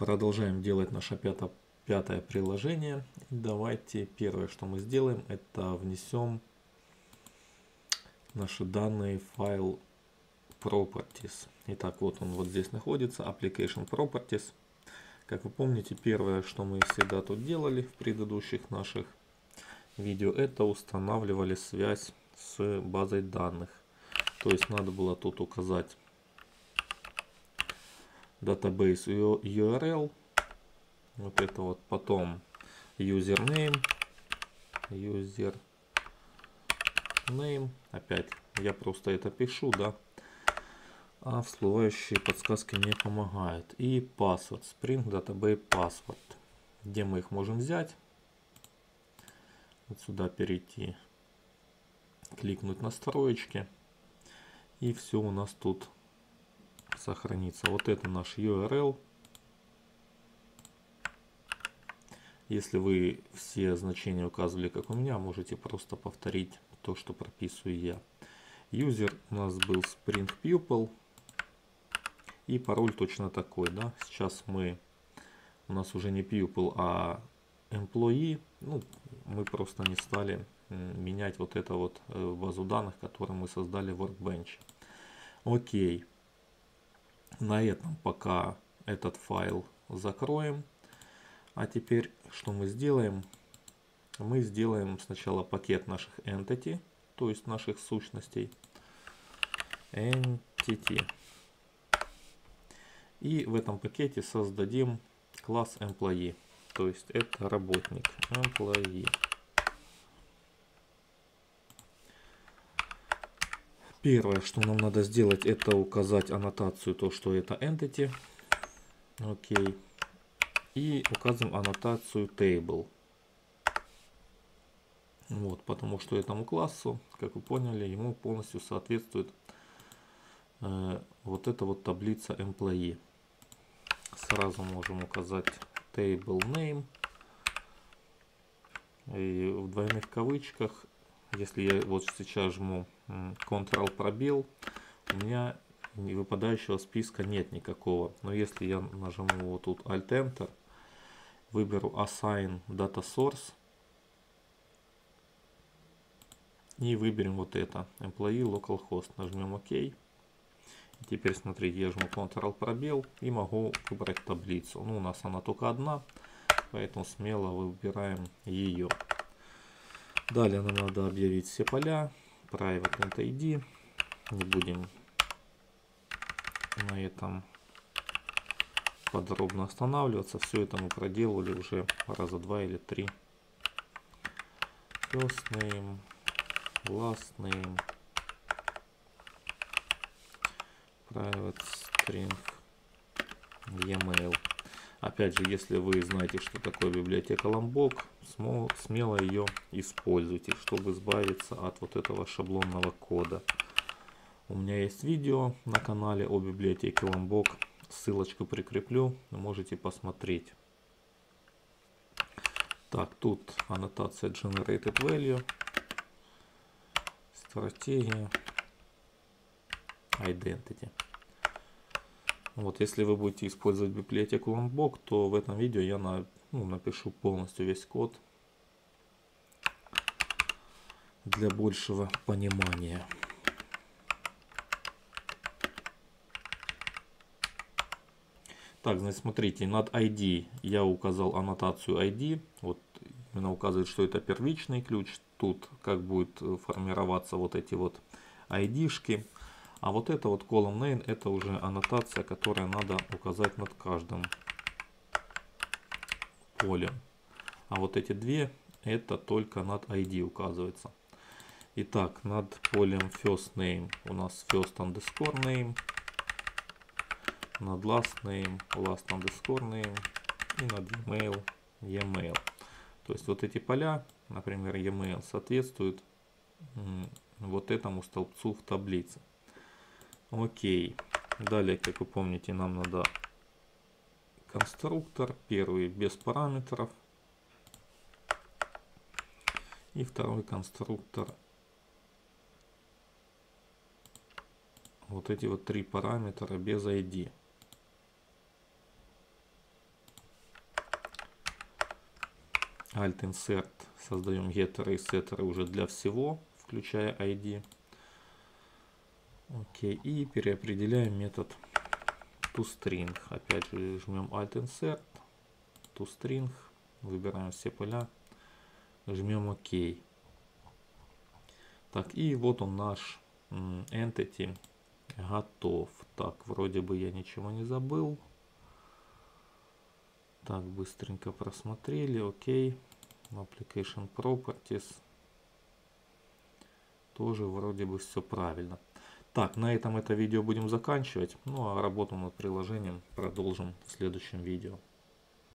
Продолжаем делать наше пятое приложение. Давайте первое, что мы сделаем, это внесем наши данные в файл Properties. Итак, вот он вот здесь находится, Application Properties. Как вы помните, первое, что мы всегда тут делали в предыдущих наших видео, это устанавливали связь с базой данных. То есть надо было тут указать database URL, вот это вот, потом username, опять я просто это пишу, да, а всплывающие подсказки не помогают. И password, Spring Database Password, где мы их можем взять. Вот сюда перейти, кликнуть настроечки, и все у нас тут сохранится. Вот это наш URL. Если вы все значения указывали, как у меня, можете просто повторить то, что прописываю я. User у нас был Spring Pupil. И пароль точно такой, да. Сейчас у нас уже не Pupil, а Employee. Ну, мы просто не стали менять вот это вот базу данных, которую мы создали в Workbench. Окей. На этом пока этот файл закроем. А теперь что мы сделаем? Мы сделаем сначала пакет наших entity, то есть наших сущностей. Entity. И в этом пакете создадим класс Employee. То есть это работник. Employee. Первое, что нам надо сделать, это указать аннотацию, то, что это entity. Окей. И указываем аннотацию table. Вот, потому что этому классу, как вы поняли, ему полностью соответствует вот эта вот таблица employee. Сразу можем указать table name. И в двойных кавычках, если я вот сейчас жму Ctrl пробел, у меня выпадающего списка нет никакого. Но если я нажму вот тут Alt Enter, выберу Assign Data Source и выберем вот это Employee Localhost. Нажмем ОК. И теперь смотрите, я жму Ctrl пробел и могу выбрать таблицу. Ну, у нас она только одна, поэтому смело выбираем ее. Далее нам надо объявить все поля. Private Int ID. Не будем на этом подробно останавливаться. Все это мы проделали уже раза 2 или 3. First name, last name, private string, e-mail. Опять же, если вы знаете, что такое библиотека Lombok, смело ее используйте, чтобы избавиться от вот этого шаблонного кода. У меня есть видео на канале о библиотеке Lombok. Ссылочку прикреплю, можете посмотреть. Так, тут аннотация Generated Value, стратегия, Identity. Вот, если вы будете использовать библиотеку Lombok, то в этом видео я напишу полностью весь код для большего понимания. Так, значит, смотрите, над ID я указал аннотацию ID. Вот именно указывает, что это первичный ключ. Тут как будет формироваться вот эти вот ID-шки. А вот это вот column name, это уже аннотация, которая надо указать над каждым полем. А вот эти две, это только над ID указывается. Итак, над полем first name у нас first underscore name. Над last name underscore name. И над e-mail. То есть вот эти поля, например, e-mail, соответствуют вот этому столбцу в таблице. Окей. Далее, как вы помните, нам надо конструктор. Первый без параметров. И второй конструктор. Вот эти вот три параметра без ID. Alt-Insert, создаем геттеры и сеттеры уже для всего, включая ID. Окей, и переопределяем метод toString. Опять же жмем Alt-Insert, toString, выбираем все поля, жмем ОК. Так, и вот он наш Entity готов. Так, вроде бы я ничего не забыл. Так, быстренько просмотрели, окей. Application Properties. Тоже вроде бы все правильно. Так, на этом это видео будем заканчивать. Ну а работу над приложением продолжим в следующем видео.